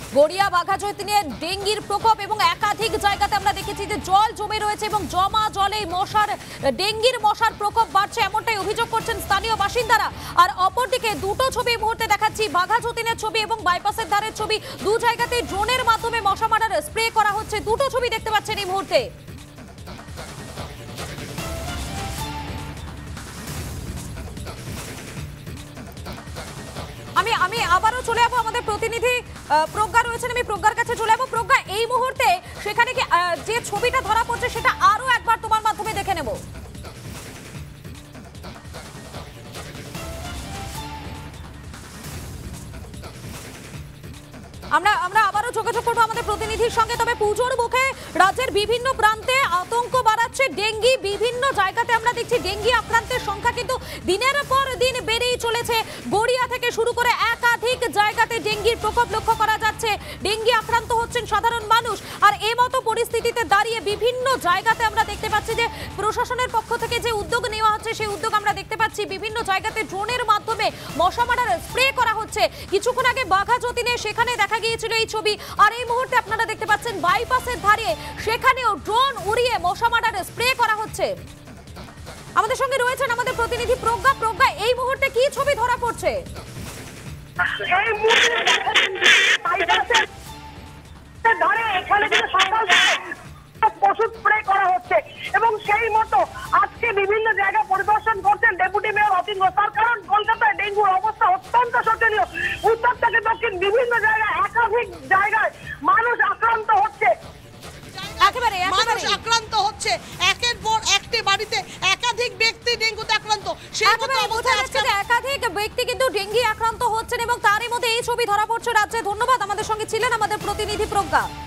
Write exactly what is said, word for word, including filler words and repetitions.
গড়িয়া বাঘাযতীনে ডেঙ্গির প্রকোপ এবং একাধিক জায়গাতে আমরা দেখেছি যে জল জমে রয়েছে এবং জমা জলে মশার ডেঙ্গির মশার প্রকোপ বাড়ছে, এমনটাই অভিযোগ করছেন স্থানীয় বাসিন্দারা। আর অপরদিকে দুটো ছবি এই মুহূর্তে দেখাচ্ছি, বাঘাযতীনের ছবি এবং বাইপাসের ধারের ছবি। দু জায়গাতেই ড্রোনের মাধ্যমে মশা মারার স্প্রে করা হচ্ছে। দুটো ছবি দেখতে পাচ্ছেন এই মুহূর্তে। আমি আমি আবারও চলে যাবো, আমাদের প্রতিনিধি প্রজ্ঞা রয়েছেন, আমি প্রজ্ঞার কাছে চলে যাবো। প্রজ্ঞা, এই মুহূর্তে সেখানে কি যে ছবিটা ধরা পড়ছে সেটা আরো একবার তোমার মাধ্যমে দেখে নেব। আমরা আমরা আবারও যোগাযোগ করবো আমাদের প্রতিনিধির সঙ্গে। তবে পুজোর মুখে রাজ্যের বিভিন্ন প্রান্তে আতঙ্ক বাড়াচ্ছে ডেঙ্গি। বিভিন্ন জায়গাতে আমরা দেখছি ডেঙ্গি আক্রান্তের সংখ্যা কিন্তু দিনের পর দিন বেড়েই চলেছে। গড়িয়া থেকে শুরু করে একাধিক জায়গাতে ডেঙ্গির প্রকোপ লক্ষ্য করা যাচ্ছে। ডেঙ্গি আক্রান্ত হচ্ছেন সাধারণ মানুষ। আর এই মতো পরিস্থিতিতে দাঁড়িয়ে বিভিন্ন জায়গাতে আমরা দেখতে পাচ্ছি যে প্রশাসনের পক্ষ থেকে যে উদ্যোগ নেওয়া হচ্ছে সেই উদ্যোগ আমরা দেখতে পাচ্ছি। বিভিন্ন জায়গাতে ড্রোনের মাধ্যমে মশা মারার স্প্রে করা হচ্ছে। কিছুক্ষণ আগে বাঘাযতীনে সেখানে দেখা গিয়েছিল এই ছবি। আর এই মুহূর্তে আপনারা দেখতে পাচ্ছেন বাইপাসের ধারে সেখানেও ড্রোন উড়িয়ে মশা মারার স্প্রে করা হচ্ছে। আমাদের সঙ্গে রয়েছেন আমাদের প্রতিনিধি প্রজ্ঞা। প্রজ্ঞা, এই মুহূর্তে কি ছবি ধরা পড়ছে? এই মুহূর্তে ধরে এখানে সকাল ওষুধ স্প্রে করা হচ্ছে এবং সেই মতো আজকে বিভিন্ন জায়গা পরিদর্শন করছেন ডেপুটি মেয়র অতীন ঘোষ। তার কারণ কলকাতায় ডেঙ্গুর অবস্থা অত্যন্ত শোচনীয়। উত্তর থেকে দক্ষিণ বিভিন্ন জায়গায় একাধিক জায়গায় মানুষ আক্রান্ত হচ্ছে। একেবারে মানুষ আক্রান্ত হচ্ছে, একের পর একটি বাড়িতে একাধিক ব্যক্তি ডেঙ্গুতে আক্রান্ত। সেই মতো অবস্থায় আজকে একাধিক ব্যক্তি কিন্তু ডেঙ্গি আক্রান্ত হচ্ছেন এবং তারই মধ্যে এই ছবি ধরা পড়ছে রাজ্যে। ধন্যবাদ, আমাদের সঙ্গে ছিলেন আমাদের প্রতিনিধি প্রজ্ঞা।